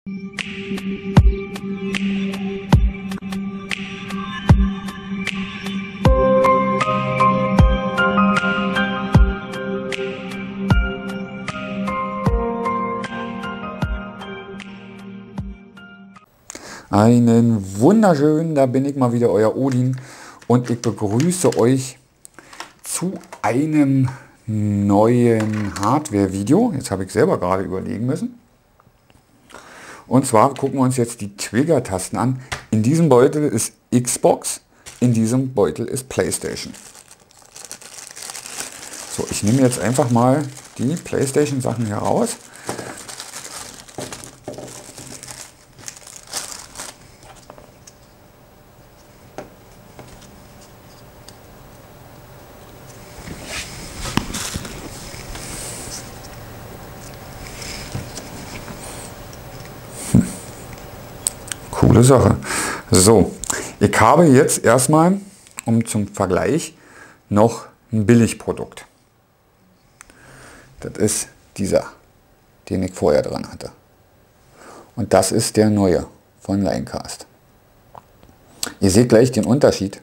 Einen wunderschönen, da bin ich mal wieder, euer Odin, und ich begrüße euch zu einem neuen Hardware-Video. Jetzt habe ich selber gerade überlegen müssen. Und zwar gucken wir uns jetzt die Trigger-Tasten an. In diesem Beutel ist Xbox, in diesem Beutel ist PlayStation. So, ich nehme jetzt einfach mal die PlayStation-Sachen hier raus. Coole Sache. So, ich habe jetzt erstmal, zum Vergleich, noch ein Billigprodukt. Das ist dieser, den ich vorher dran hatte. Und das ist der neue von Linecast. Ihr seht gleich den Unterschied.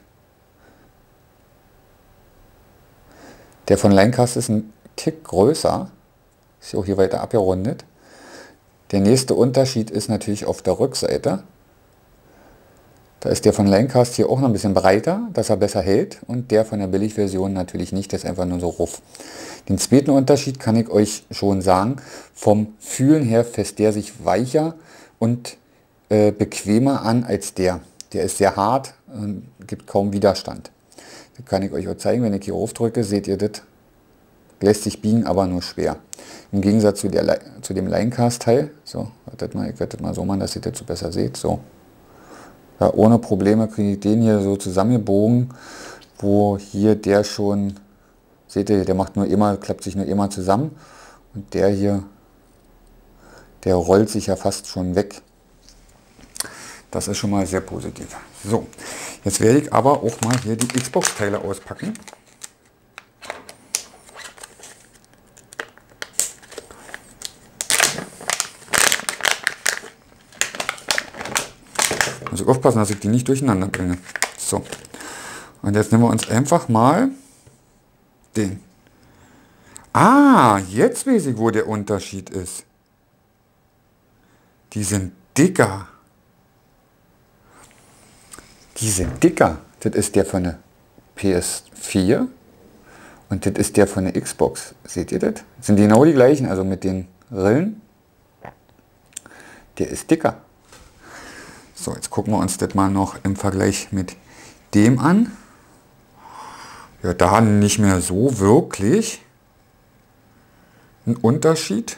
Der von Linecast ist ein Tick größer. Ist auch hier weiter abgerundet. Der nächste Unterschied ist natürlich auf der Rückseite. Da ist der von Linecast hier auch noch ein bisschen breiter, dass er besser hält, und der von der Billigversion natürlich nicht, der ist einfach nur so ruff. Den zweiten Unterschied kann ich euch schon sagen, vom Fühlen her fässt der sich weicher und bequemer an als der. Der ist sehr hart und gibt kaum Widerstand. Das kann ich euch auch zeigen, wenn ich hier aufdrücke, seht ihr das, lässt sich biegen, aber nur schwer. Im Gegensatz zu dem Linecast-Teil, so, wartet mal, ich werde das mal so machen, dass ihr das so besser seht, so. Ja, ohne Probleme kriege ich den hier so zusammengebogen, wo hier der schon, seht ihr, der macht nur immer, klappt sich nur immer zusammen, und der hier, der rollt sich ja fast schon weg. Das ist schon mal sehr positiv. So, jetzt werde ich aber auch mal hier die Xbox-Teile auspacken. Muss ich aufpassen, dass ich die nicht durcheinander bringe. So. Und jetzt nehmen wir uns einfach mal den. Ah, jetzt weiß ich, wo der Unterschied ist. Die sind dicker. Die sind dicker. Das ist der von der PS4 und das ist der von der Xbox. Seht ihr das? Das sind genau die gleichen, also mit den Rillen. Der ist dicker. So, jetzt gucken wir uns das mal noch im Vergleich mit dem an. Ja, da nicht mehr so wirklich ein Unterschied.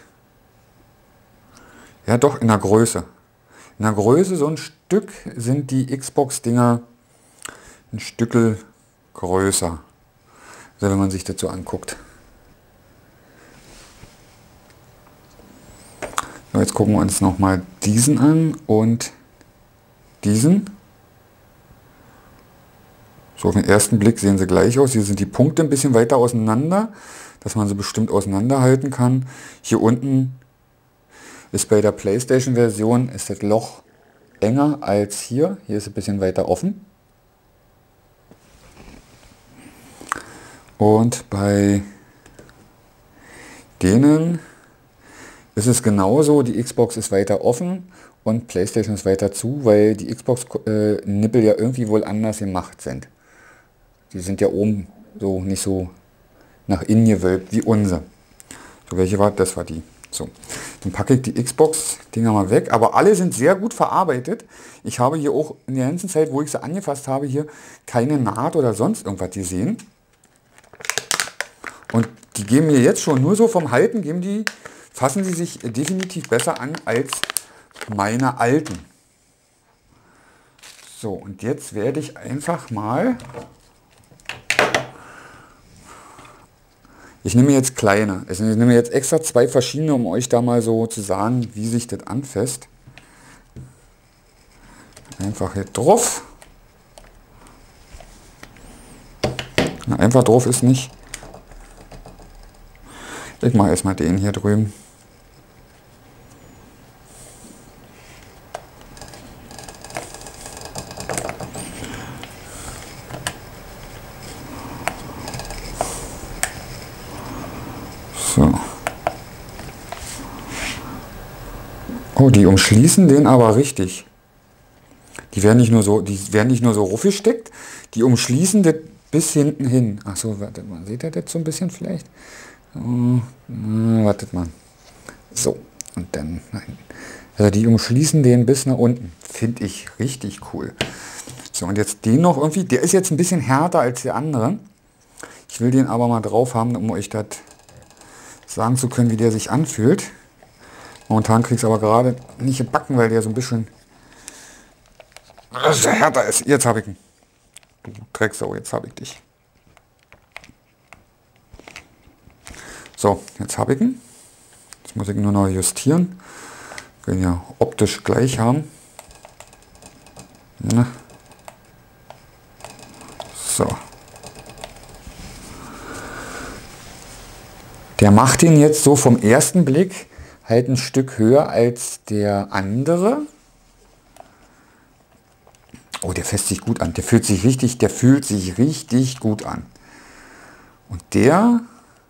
Ja, doch in der Größe. In der Größe so ein Stück sind die Xbox-Dinger ein Stückel größer. Also wenn man sich das so anguckt. So, jetzt gucken wir uns nochmal diesen an und diesen. So auf den ersten Blick sehen sie gleich aus. Hier sind die Punkte ein bisschen weiter auseinander, dass man sie bestimmt auseinanderhalten kann. Hier unten ist bei der PlayStation-Version ist das Loch enger als hier. Hier ist es ein bisschen weiter offen. Und bei denen ist es genauso. Die Xbox ist weiter offen und PlayStation ist weiter zu, weil die Xbox-Nippel ja irgendwie wohl anders gemacht sind. Die sind ja oben so nicht so nach innen gewölbt wie unsere. So, welche war das? War die. So, dann packe ich die Xbox-Dinger mal weg. Aber alle sind sehr gut verarbeitet. Ich habe hier auch in der ganzen Zeit, wo ich sie angefasst habe, hier keine Naht oder sonst irgendwas gesehen. Und die geben mir jetzt schon nur so vom Halten, fassen sie sich definitiv besser an als meine alten. So, und jetzt werde ich einfach mal, ich nehme jetzt kleine, ich nehme jetzt extra zwei verschiedene, um euch da mal so zu sagen, wie sich das anfasst. Einfach hier drauf. Na, einfach drauf ist nicht. Ich mache erstmal den hier drüben. Oh, die umschließen den aber richtig. Die werden nicht nur so ruffgesteckt, die umschließen das bis hinten hin. Achso, wartet mal, seht ihr das so ein bisschen vielleicht? Wartet mal. So, und dann nach hinten. Also die umschließen den bis nach unten. Finde ich richtig cool. So, und jetzt den noch irgendwie. Der ist jetzt ein bisschen härter als der andere. Ich will den aber mal drauf haben, um euch das sagen zu können, wie der sich anfühlt. Momentan kriege ich es aber gerade nicht gebacken, weil der so ein bisschen härter ist. Jetzt habe ich ihn. Du Drecksau, jetzt habe ich dich. So, jetzt habe ich ihn. Jetzt muss ich ihn nur noch justieren. Wir können ja optisch gleich haben. Na. So. Der macht ihn jetzt so vom ersten Blick halt ein Stück höher als der andere. Oh, der fässt sich gut an. Der fühlt sich richtig gut an. Und der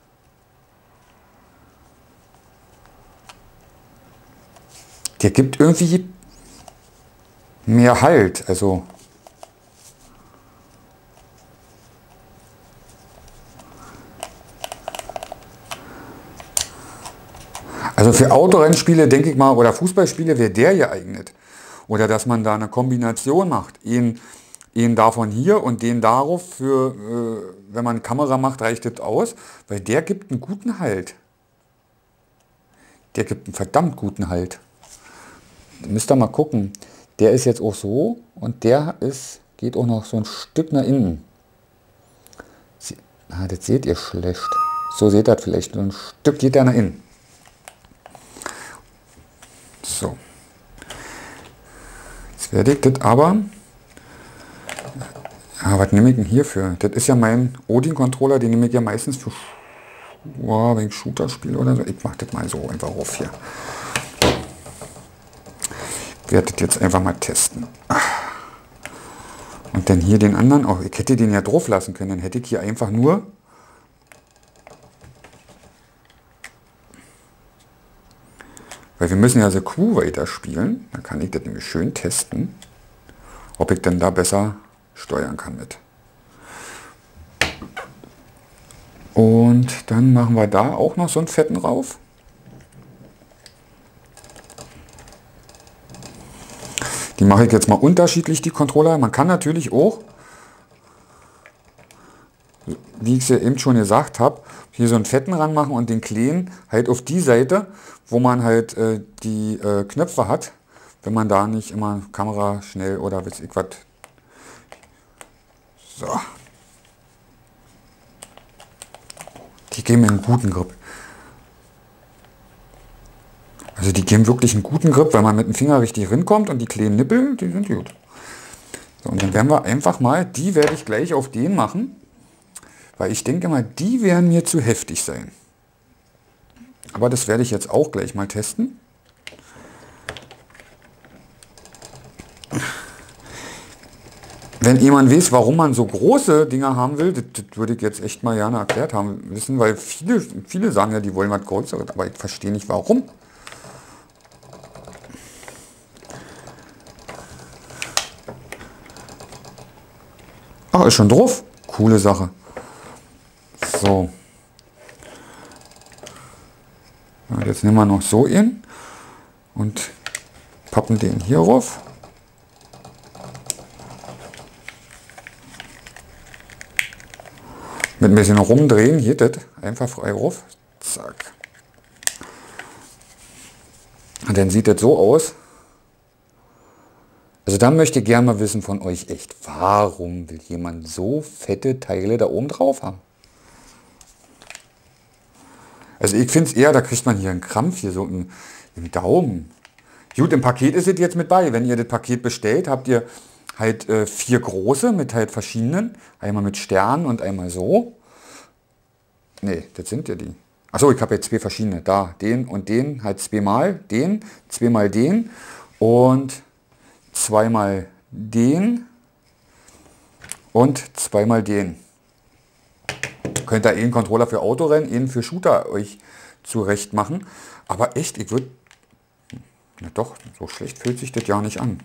gibt irgendwie mehr Halt. Also für Autorennspiele, denke ich mal, oder Fußballspiele wäre der geeignet. Oder dass man da eine Kombination macht. Ihn davon hier und den darauf. Für, wenn man Kamera macht, reicht das aus. Weil der gibt einen guten Halt. Der gibt einen verdammt guten Halt. Da müsst ihr mal gucken. Der ist jetzt auch so und der geht auch noch so ein Stück nach innen. Das seht ihr schlecht. So seht ihr das vielleicht. So ein Stück geht der nach innen. So. Jetzt werde ich das aber... Ja, was nehme ich denn hierfür? Das ist ja mein Odin-Controller, den nehme ich ja meistens für wenn ich Shooter spiele oder so. Ich mache das mal so einfach auf hier. Ich werde das jetzt einfach mal testen. Und dann hier den anderen auch. Ich hätte den ja drauf lassen können. Dann hätte ich hier einfach nur... Weil wir müssen ja The Crew weiterspielen. Dann kann ich das nämlich schön testen, ob ich denn da besser steuern kann mit. Und dann machen wir da auch noch so einen fetten rauf. Die mache ich jetzt mal unterschiedlich, die Controller. Man kann natürlich auch, wie ich es ja eben schon gesagt habe, hier so einen fetten ranmachen und den kleinen halt auf die Seite, wo man halt die Knöpfe hat, wenn man da nicht immer Kamera schnell oder weiß ich was. So. Die geben einen guten Grip. Also die geben wirklich einen guten Grip, weil man mit dem Finger richtig rinkommt und die kleinen Nippel, die sind gut. So, und dann werden wir einfach mal, die werde ich gleich auf den machen, weil ich denke mal, die werden mir zu heftig sein. Aber das werde ich jetzt auch gleich mal testen. Wenn jemand weiß, warum man so große Dinger haben will, das würde ich jetzt echt mal gerne erklärt haben wissen, weil viele sagen ja, die wollen was Größeres, aber ich verstehe nicht warum. Ah, ist schon drauf. Coole Sache. So. Ja, jetzt nehmen wir noch so in und pappen den hier rauf. Mit ein bisschen rumdrehen, hier das, einfach frei rauf. Zack. Und dann sieht das so aus. Also da möchte ich gerne mal wissen von euch echt, warum will jemand so fette Teile da oben drauf haben? Also ich finde es eher, da kriegt man hier einen Krampf, hier so im Daumen. Gut, im Paket ist es jetzt mit bei. Wenn ihr das Paket bestellt, habt ihr halt 4 große mit halt verschiedenen. Einmal mit Sternen und einmal so. Ne, das sind ja die. Achso, ich habe jetzt 2 verschiedene. Da, den und den, halt zweimal den und zweimal den und zweimal den. Könnt ihr einen Controller für Autorennen, einen für Shooter euch zurecht machen. Aber echt, ich würde... Na doch, so schlecht fühlt sich das ja nicht an.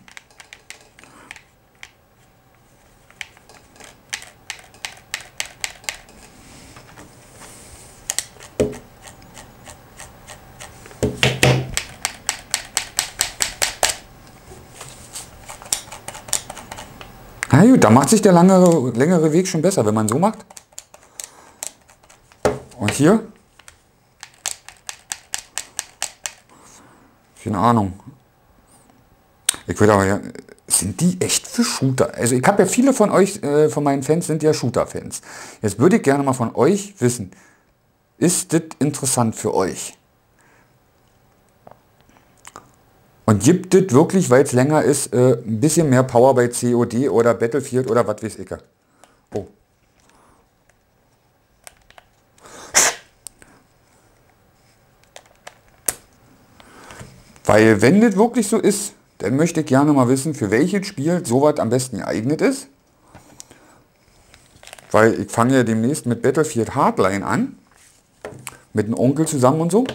Na gut, da macht sich der längere Weg schon besser, wenn man so macht. Und hier? Keine Ahnung. Ich würde aber ja, sind die echt für Shooter? Also ich habe ja viele von euch, von meinen Fans sind ja Shooter-Fans. Jetzt würde ich gerne mal von euch wissen, ist das interessant für euch? Und gibt es wirklich, weil es länger ist, ein bisschen mehr Power bei COD oder Battlefield oder was weiß ich? Oh. Weil wenn das wirklich so ist, dann möchte ich gerne mal wissen, für welches Spiel sowas am besten geeignet ist. Weil ich fange ja demnächst mit Battlefield Hardline an. Mit einem Onkel zusammen und so.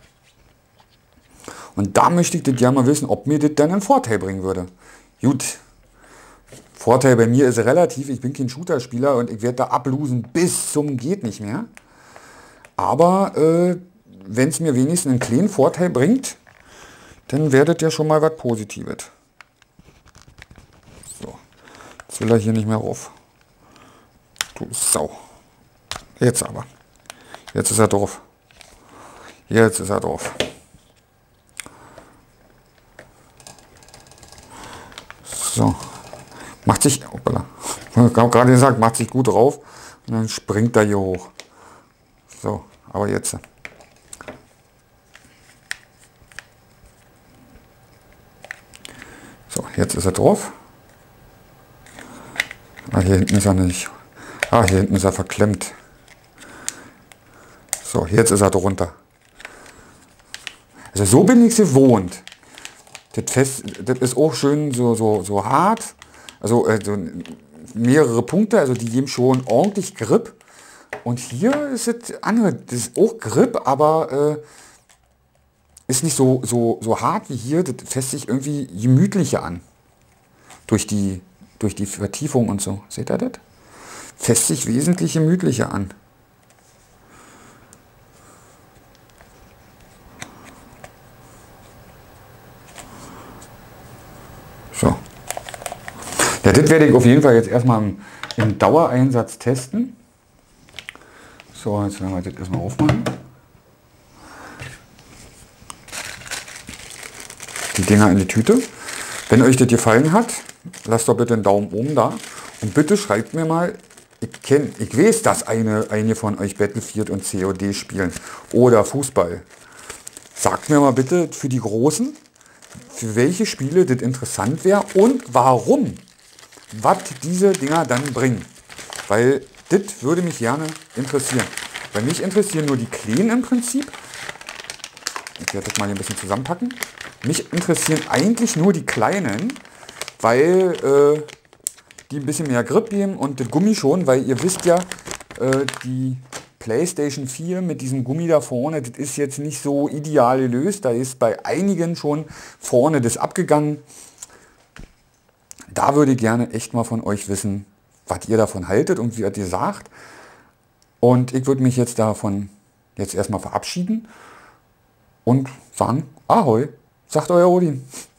Und da möchte ich das ja mal wissen, ob mir das dann einen Vorteil bringen würde. Gut, Vorteil bei mir ist relativ, ich bin kein Shooter-Spieler und ich werde da ablosen bis zum geht nicht mehr. Aber wenn es mir wenigstens einen kleinen Vorteil bringt, dann werdet ihr schon mal was Positives. So, jetzt will er hier nicht mehr rauf. Du Sau. Jetzt aber. Jetzt ist er drauf. Jetzt ist er drauf. So. Macht sich, hoppala, ich habe gerade gesagt, macht sich gut drauf. Und dann springt er hier hoch. So, aber jetzt. So, jetzt ist er drauf. Ah, hier hinten ist er nicht. Ah, hier hinten ist er verklemmt. So, jetzt ist er drunter. Also so bin ich gewohnt. Das ist auch schön so hart. Also so mehrere Punkte, also die geben schon ordentlich Grip. Und hier ist es andere, das ist auch Grip, aber ist nicht so hart wie hier. Das fässt sich irgendwie gemütlicher an. Durch die Vertiefung und so. Seht ihr das? Fässt sich wesentlich gemütlicher an. So. Ja, das werde ich auf jeden Fall jetzt erstmal im Dauereinsatz testen. So, jetzt werden wir das erstmal aufmachen. Die Dinger in die Tüte. Wenn euch das gefallen hat, lasst doch bitte einen Daumen oben da. Und bitte schreibt mir mal, ich weiß, dass einige von euch Battlefield und COD spielen. Oder Fußball. Sagt mir mal bitte für die Großen, für welche Spiele das interessant wäre und warum, was diese Dinger dann bringen. Weil das würde mich gerne interessieren. Bei mich interessieren nur die Kleinen im Prinzip. Ich werde das mal hier ein bisschen zusammenpacken. Mich interessieren eigentlich nur die Kleinen, weil die ein bisschen mehr Grip geben und das Gummi schon, weil ihr wisst ja, die PlayStation 4 mit diesem Gummi da vorne, das ist jetzt nicht so ideal gelöst. Da ist bei einigen schon vorne das abgegangen. Da würde ich gerne echt mal von euch wissen, was ihr davon haltet und wie ihr sagt. Und ich würde mich jetzt davon jetzt erstmal verabschieden und sagen, Ahoi, sagt euer Odin.